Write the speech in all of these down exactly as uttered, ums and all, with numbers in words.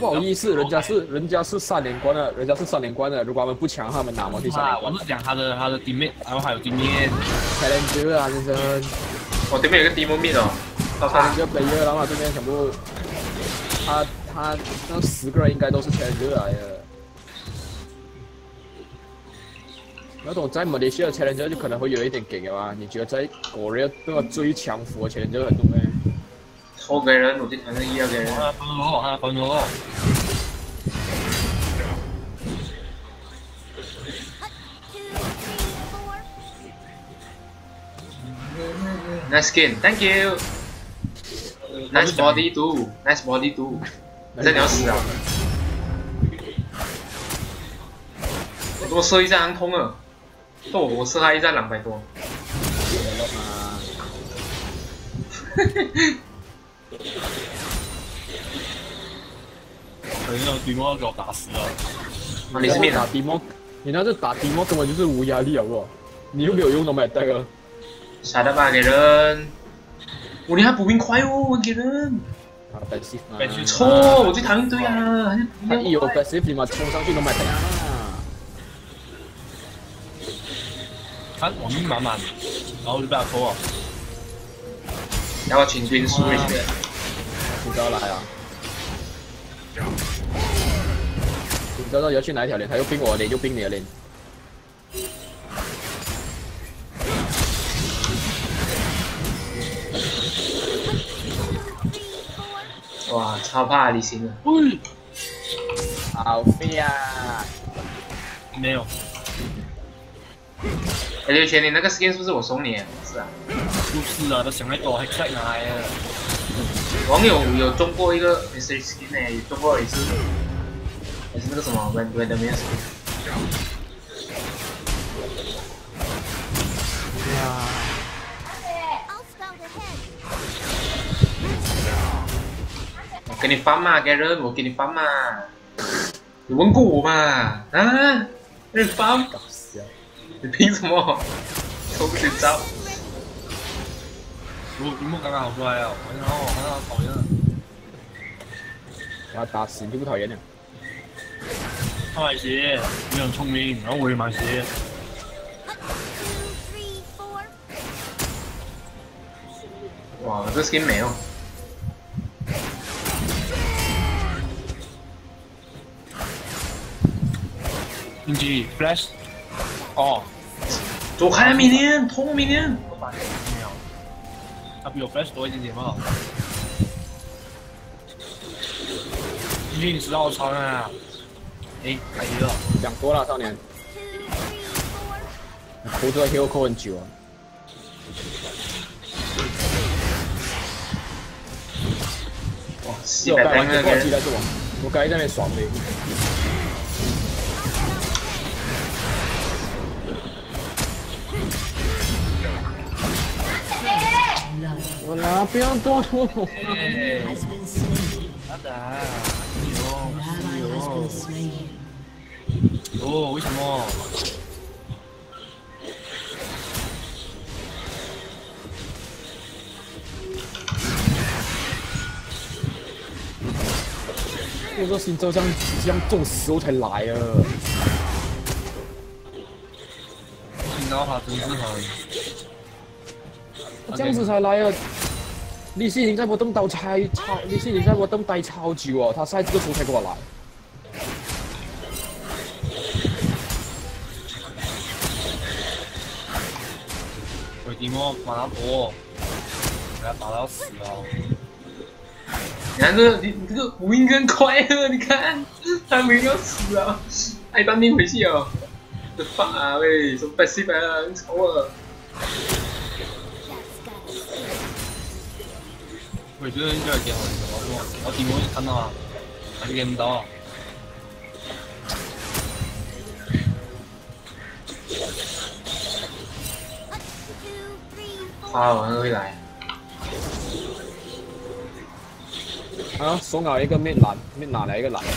不好意思，人家是人家是三连冠的，人家是三连冠的。如果他们不强，他们拿吗？第三连冠。 我是讲他的他的对面，然后还有对面 Challenger 啊，先生。 我对面有个 Demo Mid 哦，到他 Challenger player，然后对面全部，他他那十个人应该都是 Challenger 来的。那种在马来西亚的 Challenger 就可能会有一点给啊，你觉得在国内那个最强服的 Challenger 很多咩？ 抽给人，我就谈个一要给人。 啊，分罗，啊，分罗。 Nice skin, thank you. Nice body too, nice body too. 这你要死啊！我多射一战安通了，哦，我射他一战两百多。 可能那迪莫要给我打死了。 啊，你是面打迪莫，你那是打迪莫根本就是无压力好不好？你又没有用到买带个。 傻的吧，给人。我连他补兵快哦，给人。 啊 ，passive 嘛。 错，我最讨厌对啊， 他一有 passive 你嘛冲上去都买带啊。 看网命满满，然后就被他拖了。 然后群军输回去。 你知道来啊？你知道要去哪一条链？他又冰我的链，又冰你的链。 哇，超怕李行的。 喂， 好飞啊！ 没有。 哎，刘全，你那个 skin 是不是我送你？是啊。 不是啊，都想太多，还在哪呀？ 网友有中过一个 mystery skin 呢，也中过一次，也是那个什么 random random skin。 哇！ 我给你翻嘛，给人，我给你翻嘛。你问过我嘛？啊？你翻？你凭什么？抽不起招。 我迪莫刚刚好帅啊！我看到我看到讨厌了。 把他打死你就不讨厌了。 他买鞋，你很聪明，然后我也买鞋。 哇，这 skin 没有。 应急 flash， 哦， 走开明年，通明年。 没有，他比我 flash 多一点点嘛。应急，你知道我超人啊？哎，来一个。 讲多了，少年。扣这个 heal 扣很久啊。 哇，四百单那个人。 我刚才在那边爽飞。我拿不要多拖我。 好的，有有。哦，为什么？ 我说新州这样这样这种时候才来啊！ 听到他真是很。 这样子才来啊！李信林在我动刀拆超，李信林在我动待超久哦，他赛这个时候才给我来。 我迪莫马拉多，给他打到死了。 你看这个，你你这个无音更快乐，你看，他没要死啊，还当兵回去哦。这发啊喂，什么百四百啊，你吵我。 我觉得应该挺好的，我我迪莫看到啊，还是给不到。 花完会来。 啊，送了一个面蓝，面哪来一个蓝？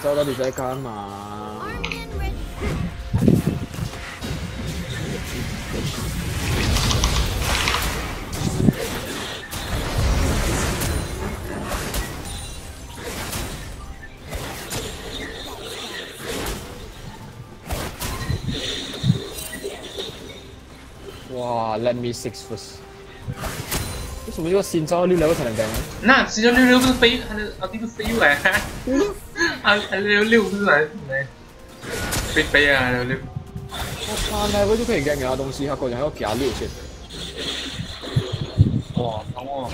招到底在干嘛？ 哇 ，Let me six first。为什么要新招六 level 才能干？ 那新招六六不是飞，他的啊这个飞来，啊啊六六不是来来飞飞啊六六。 我三 level 就可以干其他东西，他果然要加六千。 哇，等我。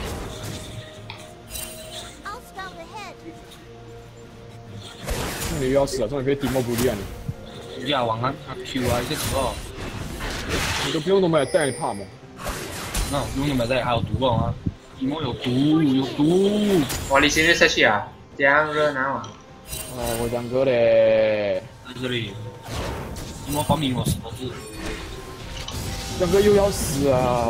你又要死了，终于可以 demo 不利啊你！ 你啊，玩啊 Q 啊，这个。 你都不用那么带，你怕吗？ 那不用那么带，还有毒啊！一模有毒，有毒！ 哇，你现在下去啊？这样热闹啊！ 哦，我讲哥嘞， 在这里，一模发明我什么事？ 讲哥又要死啊！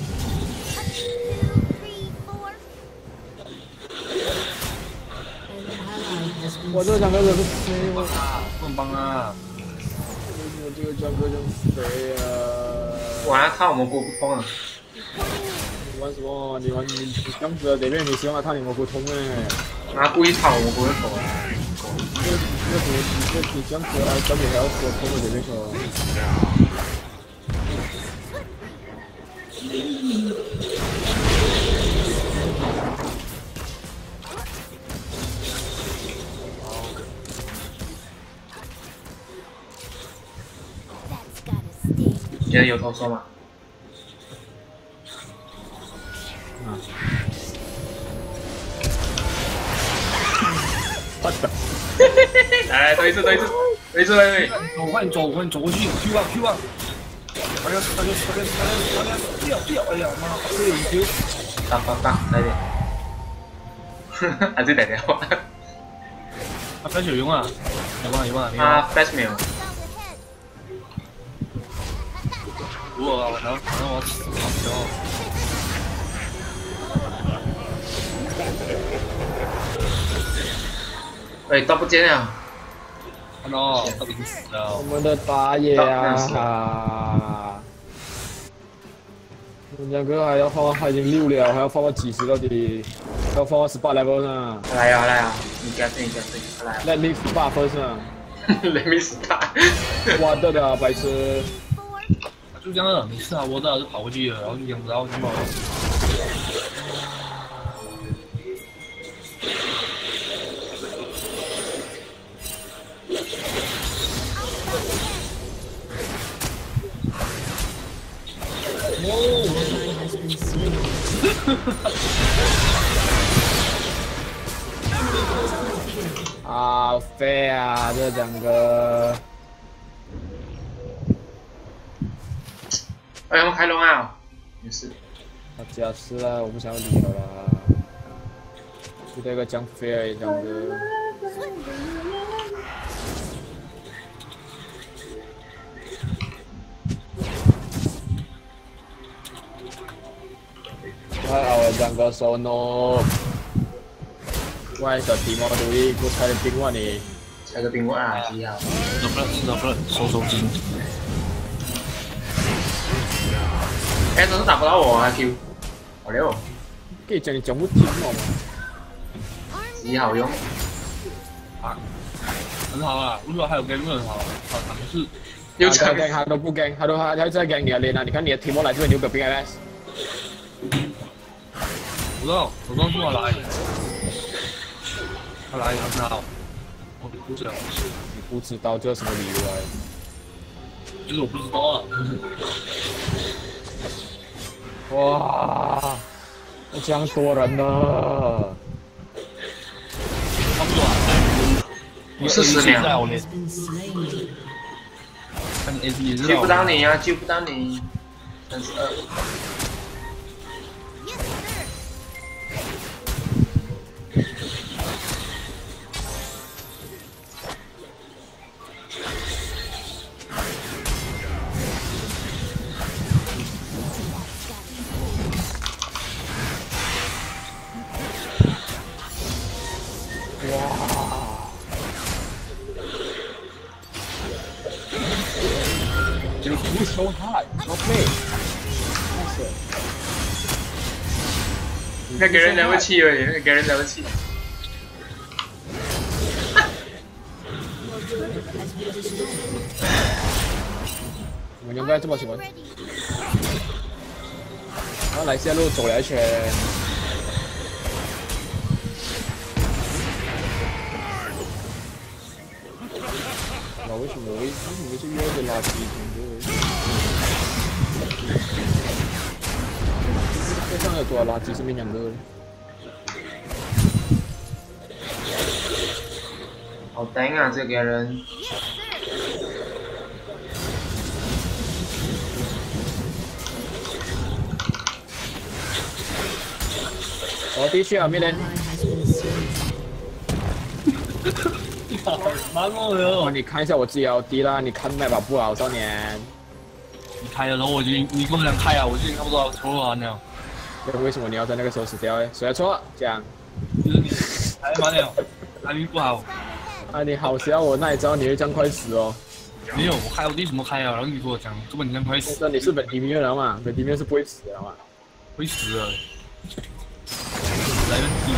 我这个讲哥可是飞我， 不能帮啊！ 我这个江哥真肥啊！ 哇，靠，蘑菇不通啊！ 你玩什么？你玩你你江子这边你希望他套你蘑菇通哎？ 啊，故意套蘑菇的头啊！ 这这你这你江子啊，江子还要说通了这边说。 觉得有头说吗？ 啊！我的！ 来来，多一次，多一次，多一次，来来。 走，快点走，快点走过去 ，Q 啊 Q 啊！哎呀，哎呀，哎呀，哎呀，掉掉！哎呀妈，这有一 Q！ 打打打，来点。啊，这打掉。 啊 ，flash 有用啊！有啊有啊！ 啊 ，flash 没有。 我然后然后我死了， 哎，到不见了。 看到到底死了。 我们的打野啊！我们两个还要放，他已经六了，还要放到几十到底？还要放到十八 level 呢。 来呀来呀，你加分你加分，来。 Let me 十八分呢。 Let me start。 我的的白痴。 就这样了，没事啊，我这就跑过去了，然后就这样子，然后就跑了。 好废啊，这两个。 哎，我们开龙啊！没事。 我假死了，我不想理了啦。就这个讲飞而已，讲哥。太好了，讲哥手诺。喂，小提莫独立，我猜的冰碗你。 猜个冰碗啊，几好。 走不了，走不了，收收金。 哎，真是打不到我啊 Q， 好溜。 可以讲你讲不听哦。 极好用。 啊，很好啊，如果还有 game 很好，好尝试。 又他干他都不干，他都他他在干你的脸啊！你看你的提莫来这边，你有个 B M S。 我知道，我刚说我来。他来很好，我不知道。 你不知道这是什么理由啊？ 就是我不知道啊。 哇，这样多人呢！ 差不多啊。 不是十秒。 看你 A P 也是。 救不到你啊！救不到你。三十二。 You push so hard, no play. 那给人了不起而已，那给人了不起。 我们应该这么喜欢。然后来下路走了一圈。那为什么为为什么是约的垃圾桶的？这上有多少垃圾是没两个的？ 好đánh啊，这个人。 我的确啊，没人。 好忙哦哟！ 你看一下我自己 L D 啦，你看麦吧不好，少年。 你开的时候我就你跟我讲开啊，我就差不多抽完了。 为什么你要在那个时候死掉呢？谁的错？讲。 就是你开完了，排名不好。 啊，你好笑，我那也知道你会这样快死哦。 没有，我开我为什么开啊？然后你跟我讲，根本你这样快死。 那你是本地面人嘛？本地面是不会死的嘛？ 会死的。来问题。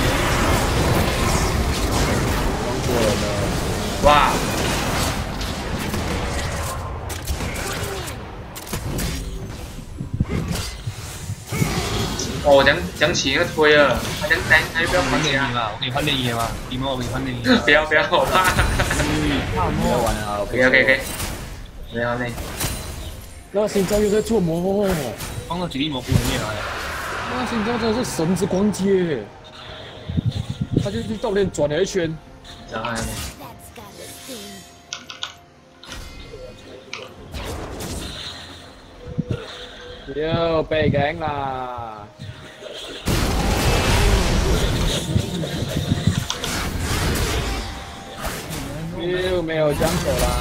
王国人的。 哇！哦，讲讲起那个推了，他讲单，他要不要换电影了？我给你换电影吗？迪莫，我给你换电影。 不要不要，我怕。 不要玩了， 可以可以可以。没有那。 那现在又在做梦。 放到吉利模糊里面来。 那现在真的是神之光街，他就去教练转了一圈。 然后呢？ 又被gank啦！又没有将手啦！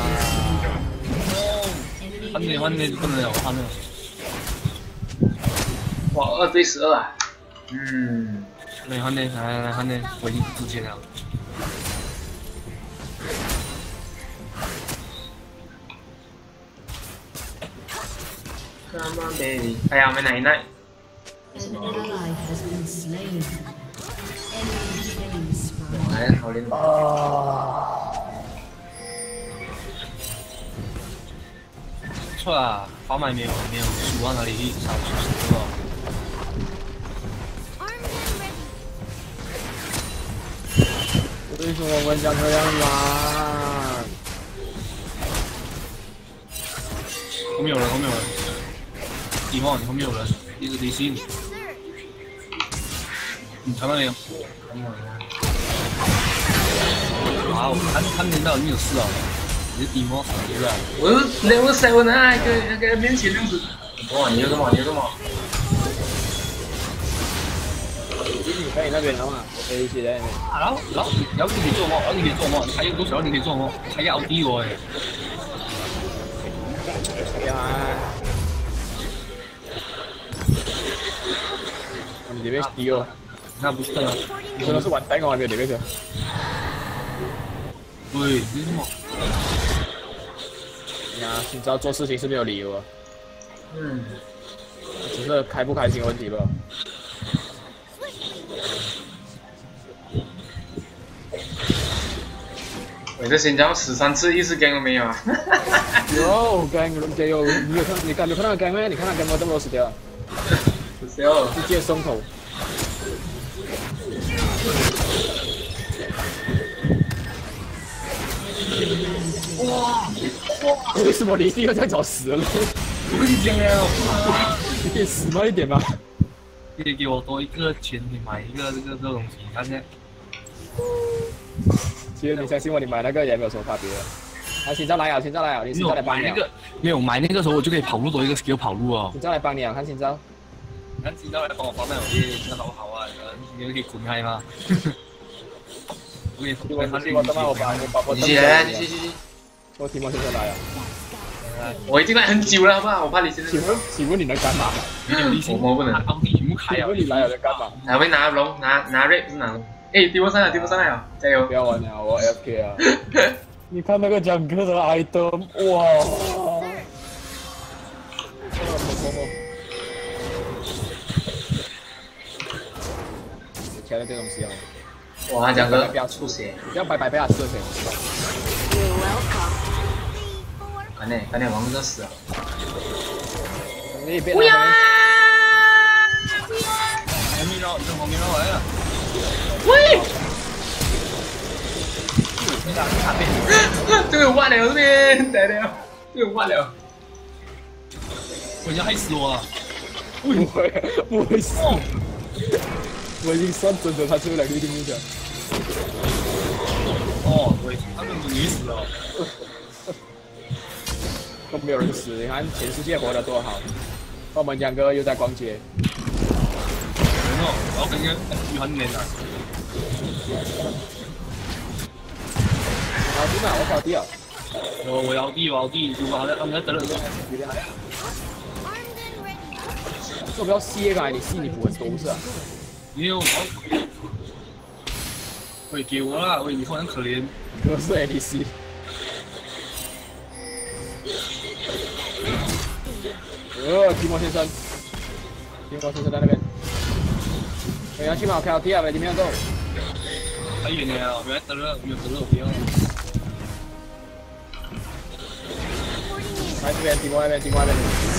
换电换电不能有换电。 哇，二对十二啊！嗯。 来换电，来来来换电，我已经自荐了。 Come on, baby. 哎呀，我们奶奶。哎，好领导。 不错啊，宝马没有没有输到哪里去，少输输了。 为什么我们讲这样啦？ 后面有人，后面有人。迪莫，你后面有人，一直离心。你看到没有？哇，我看看得到你有事啊！你是迪莫啥子啊？ 我是 level seven 啊，跟那个面前这样子。哇，你有什么？你有什么？ 你可以那边了嘛？我可以一起在那边。 啊，然后然后然后你可以做梦，然后你可以做梦，你还有多少你可以做梦？还要低我哎！ 呀！你这边低哦。 那不是啊， 你真的是完蛋，我还没有这边去。 对，你什么？ 呀，你知道做事情是没有理由的。 嗯。 只是开不开心问题吧。 我这新疆十三次一次 gang 都没有啊！ 有 gang 有有，你有看你看有看到 gang 没？你看到 gang 我这么多死掉？ 死掉了。 直接松头。哇哇！为什么你一定要这样找死了？ 我跟你讲了， 你可以死慢一点吗？ 可以给我多一个钱，你买一个这个这东西，看见？ 其实你相信我，你买那个也没有什么差别。啊，现在来啊，现在来啊，你现在来帮你。 那个没有买那个时候我就可以跑路多一个 skill 跑路哦。 现在来帮你啊，看现在。 看现在来帮我放那游戏，真的好好啊！你可以滚开吗？我给你，我我他妈我把我把我。 你起来，你起起。 我提莫现在来啊。 我已经来很久了，好不好？我怕你现在。 请问，请问你能干嘛？ 我我不能。 奥迪全部开啊！ 请问你来了能干嘛？ 还会拿龙，拿拿瑞不是拿龙。哎，丢上来，丢上来啊！加油！ 不要玩了，我 F K 啊！你看那个讲课的 item， 哇！ 挑战这东西哦。 哇，两个不要出血， 不要白白被他射血。 赶紧赶紧王者死了！ 你别不要！ 后面绕，这后面绕来了。 喂！ 你打你打边。 这个完了这边，来了，这个完了。 我已经害死我了。 不会，不会死。我已经算准了，他最后两个一定赢的。 哦，对，他们已经死了。 都没有人死，你看全世界活得多好。我们两个又在逛街。 没有，我感觉鱼很黏啊。 好弟嘛，我搞低了。 我我要低，我要低，如果好像他们在等了，有点害怕。 做不要歇啊！你吸你补很多是啊。 没有，喂，给我了，喂，你好像可怜。 我是 A D C。呃，提莫先生，提莫先生在那边。我要去嘛，开到第二位，里面走。 太远了，原来得了，没有得了，不要。 来这边，提莫那边，提莫那边。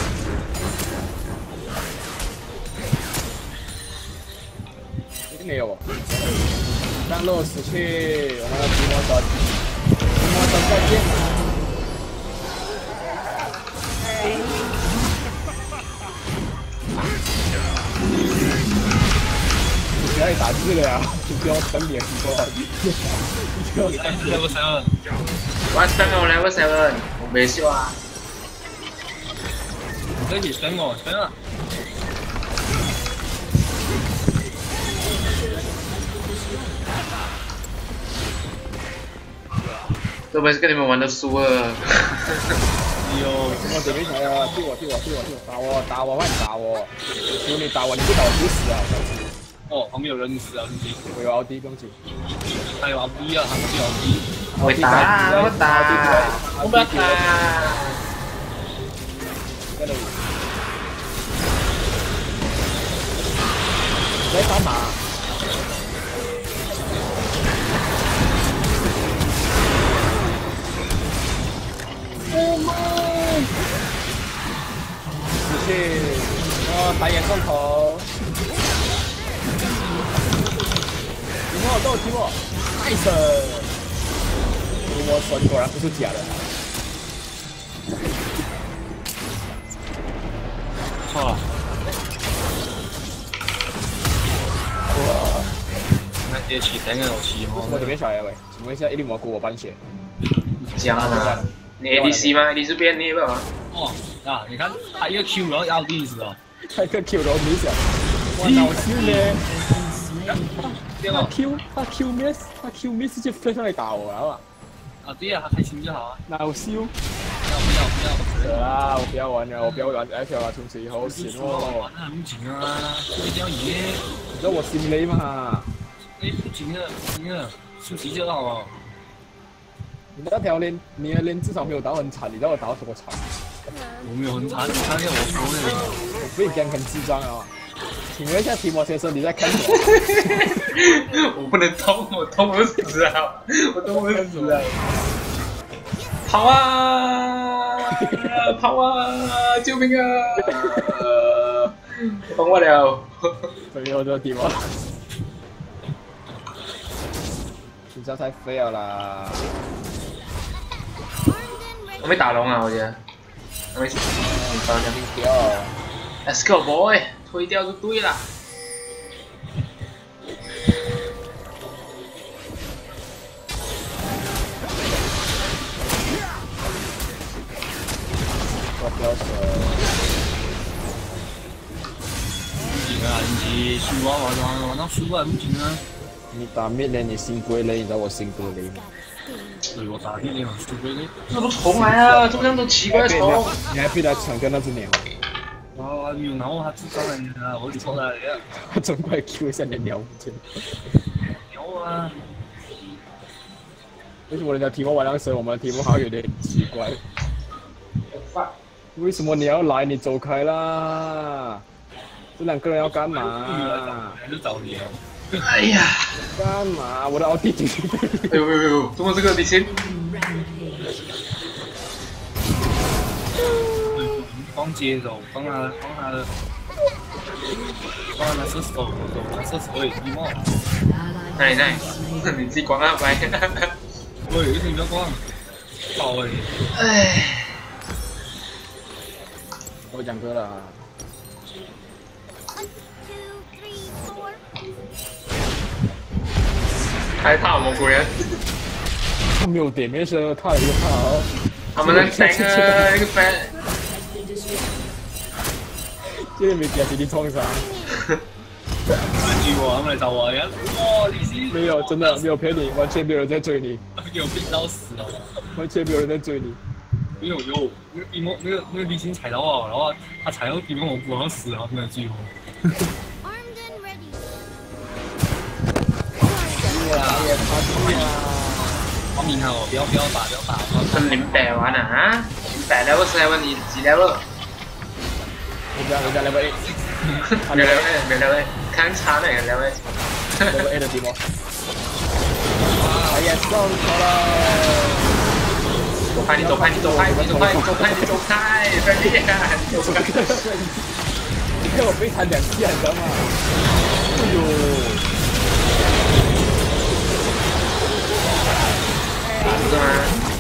一定没有哦。上路死去，我们的提莫神，提莫神再见。不要打字了呀！你不要等脸不够。不要打字。 level seven。 我 spam 我 level seven，我没笑啊。 你这也 spam 我 spam 啊。 会不会是跟你们玩的输了？ 有，我准备起来了，替我替我替我替我打我打我，快打我！求你打我，你不打我不死啊！ 哦，旁边有人死啊，兄弟。 我有奥迪，不用紧。 他有奥迪啊，他们有奥迪。 我打，我打，我不要打。 在那里。在干嘛？我们死去，哦，白眼送头。提莫，都提莫，太神！提莫神果然不是假的。 错了。哇！那这期等个有期哦。 我这边小爷喂，请问一下，一粒蘑菇我搬血。 讲啊。你 A D C 吗 ？A D C 边你有没有啊？ 哦，啊，你看他一个 Q 然后奥迪死了。 他一个 Q 都没想，哇，脑子呢？他 Q 他 Q miss 他 Q miss 直接飞上来打我了嘛？ 啊，对啊，他开心就好啊。 脑修。 不要不要不要！ 啊，我不要玩了，我不要玩 F L 了，从此以后行哦。 玩得很紧啊，一定要赢。 你知道我心累嘛？ 哎，不行啊，不行啊，休息就好了。 你那条链，你的链至少没有打很惨，你知道我打多惨？ 我没有很惨，你看见我说的。 我被讲很智障啊！请问一下提莫先生，你在看什么？ 我不能通，我通我死啊！我通我死啊！跑啊！跑啊！救命啊！帮我了！ 没有这个提莫，你这太废了啦！ 我没打龙啊，我觉得。我没。 你打两条。 Let's go boy， 推掉就对了。 我标手。 不行啊，你输啊，玩玩玩到输啊，不行啊。 你打灭连你心归累，你知道我心多累吗？ 对，我打灭连很心归累。 那都虫来啊，这么样都奇怪的虫。 你还被他抢掉那只鸟？ 哇，没有拿我他智商啊，我错了呀。 他总快 Q 一下你的鸟不见。 鸟啊！ 为什么人家题目晚上生，我们的题目好像有点奇怪？为什么你要来？你走开啦！这两个人要干嘛？ 还是找你啊？ 哎呀！ 干嘛？我的奥弟弟。 哎呦呦呦！怎么这个李信？ 放节奏，放他放他的，放他射手，他射手而已，你莫。 奶奶，你自己关啊拜。 喂，为什么不要关？爆哎！ 哎， 我讲歌了啊。 还套蘑菇人。 他没有点面时套了一个套。 他们那三个那个分。 今天没给弟弟创伤。 追我，他们来找我呀！哇，李信没有，真的没有骗你，完全没有人在追你， 有病到死了， 完全没有人在追你。 没有有那个冰莫那个那个李信踩到我，然后他踩到冰莫我不好死，然后他们来追我。我明好，不要不要打不要打。 分零百万啊！零百 level 是 level 你几 level？ 人家人家 level A， 没 level A， 没 level A， 看差哪个 level A？level A 的地方。哎呀，上头了！ 走开，你走开，你走开，你走开，你走开，你走开，快点！你走开！ 你看我被弹两下，你知道吗？哎呦！ 是吗？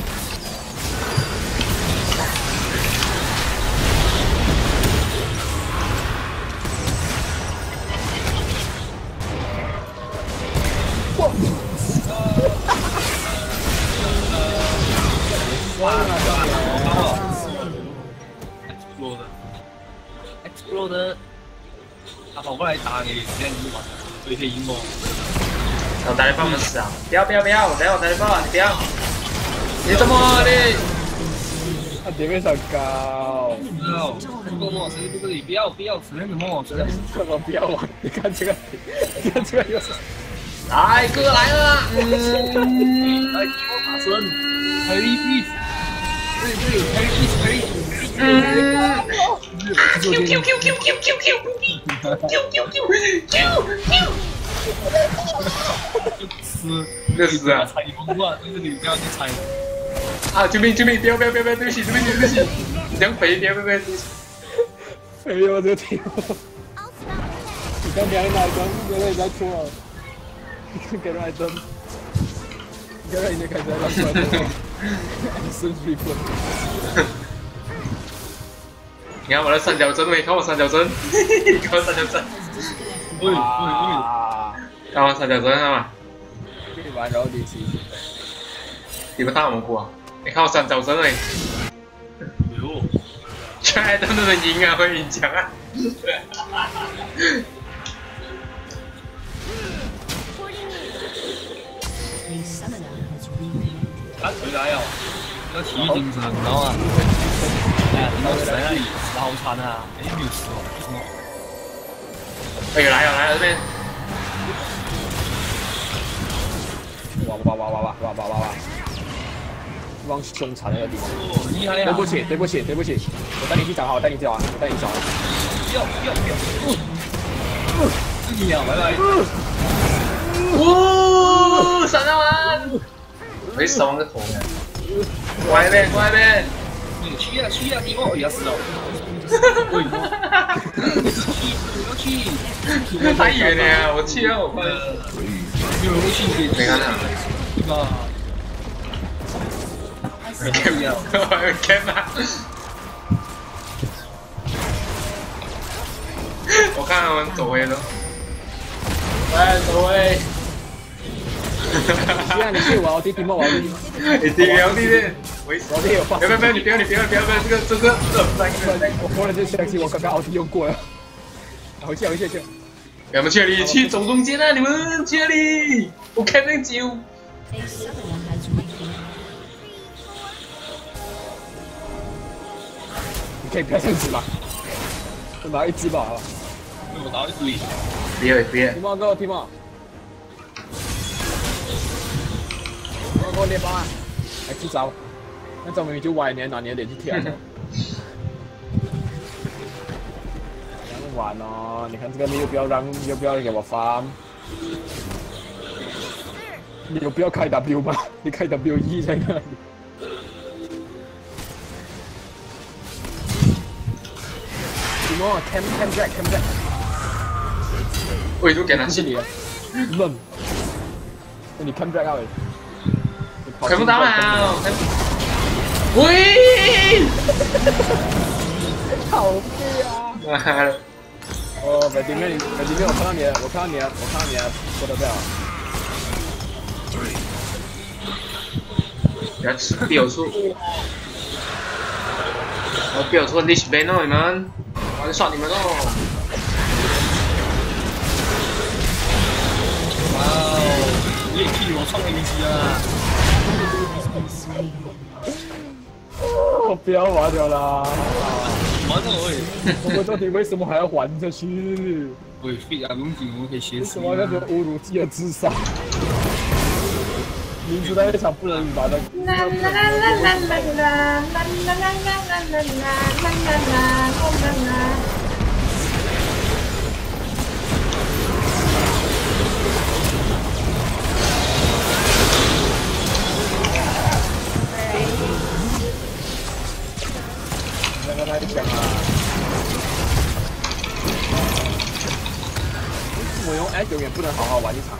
Explode，Explode，他跑过来打你，这样你就完了，所以可以赢我。 我打你爆我们死啊！不要不要不要！不要我打你爆，你不要！你怎么的？ 他点面上高。 不要，不莫谁不可以？不要不要，随便什么？随便什么不要玩？你看这个，你看这个又是。 来哥来了！嗯。 来，我打孙，可以必。对对，可以必可以。嗯。Q Q Q Q Q Q Q Q Q Q Q。死， 这是啊！ 踩风乱，就是你不要去踩。 啊！救命！救命！不要不要不要不要！对不起对不起对不起！你这样肥！不要不要不要！ 肥我这个题目。你刚给人来针，原来你在错。给人来针。给人已经开始在出来了。生气分。 你看我的三角针没？看我三角针，看我三角针。 喂喂喂！ 看我三角针啊嘛！ 可以玩然后联系。 你不打蘑菇啊？你看我三角针哎！ 哟， 全爱灯都能赢啊，会赢强啊！ 他回来哦，要体育精神，你知道吗？哎呀，听到谁那里死好惨啊！哎，没有死哦，为什么？ 哎呦来了来了这边！ 哇哇哇哇哇哇哇哇哇！往凶残那个地方。 哦，厉害呀！ 对不起对不起对不起，我带你去找他，我带你去找他，我带你找他。 不要不要不要！嗯，自己啊，拜拜。 哦，闪到完！没手个头呢。过来边过来边！ 你去呀去呀，你我也死了。喂，我去， 太远了，我去啊，我快。 有游戏给没看到。 啊。 没看到，没看到。我看他们走位了。喂，走位。 既然你去我弟弟莫我弟， 你弟弟我弟弟， 我弟有发。 不要不要你不要你不要不要不要这个这个这三个。 我忽然就想起我刚刚奥迪用过了。回去回去去。 我们去哪里？去走中间啊！你们去哪里？我开那酒。 你可以不要这样子吗？我拿一只吧，好吧。 我拿一堆。 不要不要。 提莫哥，提莫。给我猎豹啊！来去找，那张明明就歪你，拿你的脸去舔。这样玩哦！你看这个，你又不要让，又不要给我翻。 你有必要开 W 吗？你开 W E 在那里。什么 ？Cam Cam Jack Cam Jack。 喂，都给他是你了。愣。那你 Cam Jack 啊喂。 看不到啊！喂！ 好废啊！ 妈的！ 哦，北京妹，北京妹，我看到你了，我看到你了，我看到你了，说的对啊。 不要吃，必有出。我必有出 Lich Bane 哦，你们，我要刷你们哦！ 哇哦，你也替我创 A D C 啊！ 我不要玩了啦！ 玩了喂！ 我们到底为什么还要玩下去？ 喂 ，fit 啊，龙井我们可以学为习什么要这侮辱自己的智商？明知道一场不能打的。 啦啦啦啦啦啦啦啦啦啦啦啦啦啦啦！ 那个太强了。我用 S 永远不能好好玩一场。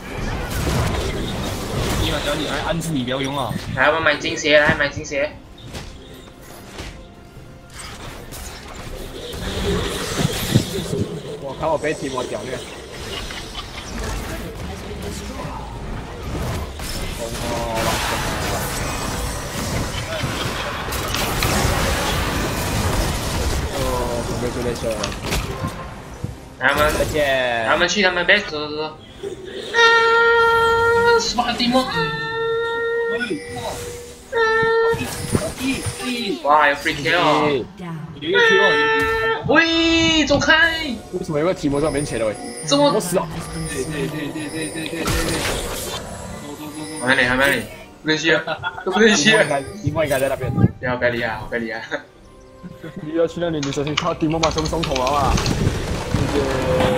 你要教你来安置你不要用啊！ 来，我们买金鞋，来买金鞋。 我看我被提莫屌虐。哦，congratulations！ 他们， 再见。 他们去他们 base 走走走。啊！十八地梦。哇，有 free kill！ 喂，走开！ 为什么有个提莫在我面前了喂？ 怎么？ 我死了！ 对对对对对对对对。 还没你，还没你，不能吸，都不能吸。 提莫应该在那边。 不要别理啊，别理啊！ 你要去那里，你首先靠提莫把松松头了嘛。谢谢。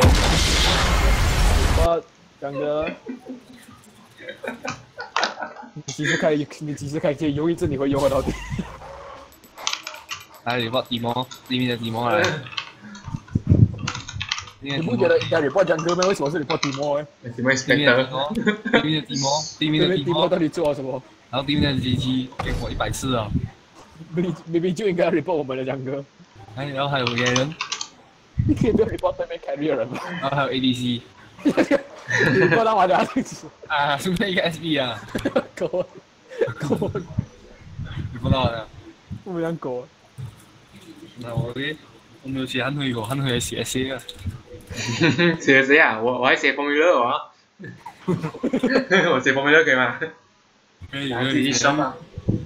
我江哥。你几时开？你几时开始忧郁症？你会忧我到底？ 来 report 地魔，对面的地魔来。 你不觉得应该 report 江哥吗？为什么是 report 地魔呢？ 地魔 inspector。 对面的地魔，对面的地魔到底做了什么？ 然后对面的 G G 给我一百次啊！ 明明明就应该 report 我们的江哥。 哎，然后还有别人， 你可以不要 report 对面 carry 的人吗？ 然后还有 A D C。 你不让我聊这个。 啊，顺便一个 S B 啊！ 狗，狗， 你不知道的。 不养狗。 那我给，我没有写汉推过，汉推写写啊。 写谁啊？我我还写风云乐哦。我写风云乐可以吗？ 可以， 自己上吧。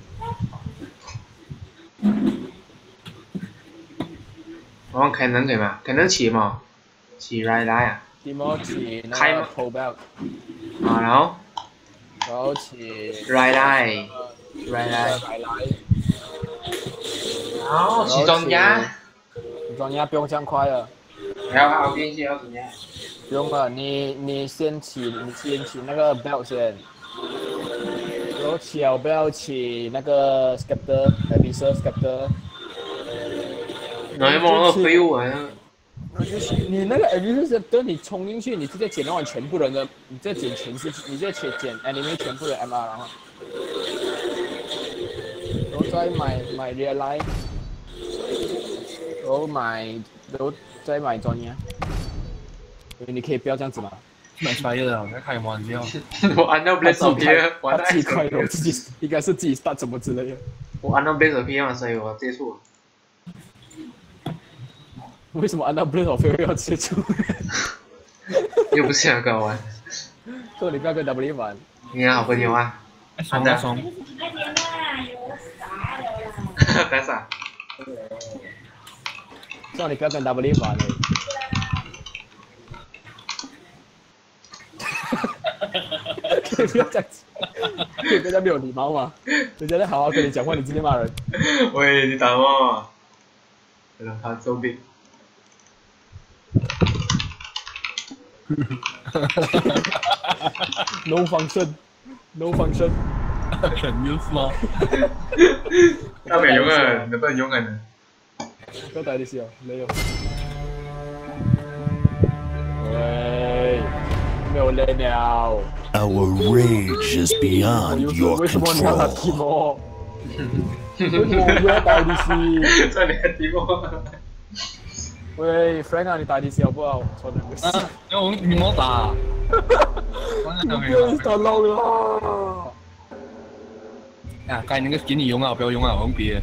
我用凯能可以吗？凯能起嘛？起来来啊！ 提莫起那个 pull back。 啊，然后。 然后起。 来来。来来。然后起庄家。 庄家不用这样快了。 要好电器要怎么样？ 不用了，你你先起，你先起那个 belt 先。然后起了 belt 起那个 scepter，abyssal scepter。 那有没有废物啊？ 你那个 abyssal scepter 你冲进去，你直接捡到完全部人的，你直接捡全是，你直接捡捡 enemy 全部的 M R 然后。然后再买买 real life。然后买，然后再买专业。你可以不要这样子吗？ 买出来的，我在开玩笑。 我按到 Blaze of Fear， 我自己开的，我自己应该是自己 start 怎么之类的。 我按到 Blaze of Fear 嘛，所以我接触。 为什么按到 Blaze of Fear 要接触？ 又不是想跟我玩。 说你不要跟 W 玩。 你好朋友啊。 安的。松。 干啥？ 叫你不要跟 W 玩嘞。可以不要这样子，可以不要没有礼貌吗？人家在好好跟你讲话，你直接骂人。 喂，你打我？他周边。 No function, no function。 很 use 吗？ 他没用啊，能不能用啊？ 不要打你笑，没有。喂，没有人了。 Our rage is beyond your 为什么你要打 control. Timo？ 为什么我要打 D C？ 这里还 Timo。 喂 ，Frank 啊，你打 D C 好不好？错了，没事。 啊，我你莫打。 不要打漏了。 啊，该那个给你用啊，不要用啊，我用别的。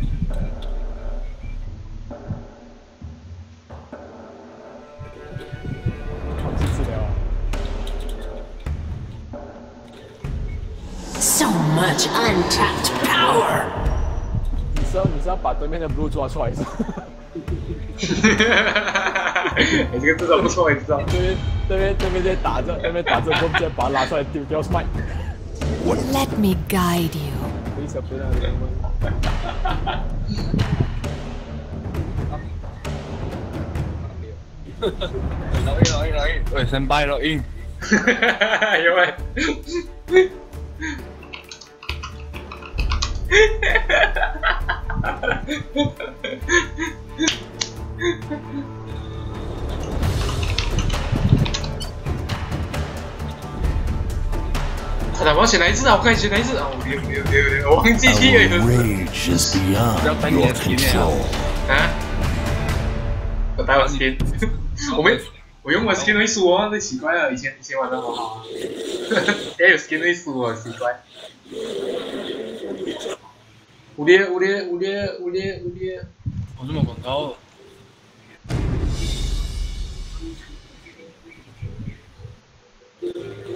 抗击治疗啊。 So much untapped power. 你是要你是要把对面的 blue 抓出来是吧？ 你这个至少不错，你知道？ 对面对面对面在打着，对面打着，我们再把它拉出来丢掉 smite。 Let me guide you. 为什么不让人问？ 老鹰老鹰老鹰，喂，先拜老鹰。 因为。快点，我要选哪一只啊？我看选哪一只啊？我丢丢丢丢，我忘记去 Our 了。 rage is beyond your control. 啊？我带我 skin， 我没，我用我 skin 会输哦，这奇怪了，以前以前玩的好好，现在有 skin 会输哦，奇怪。五列五列五列五列五列， 我这么广告。 我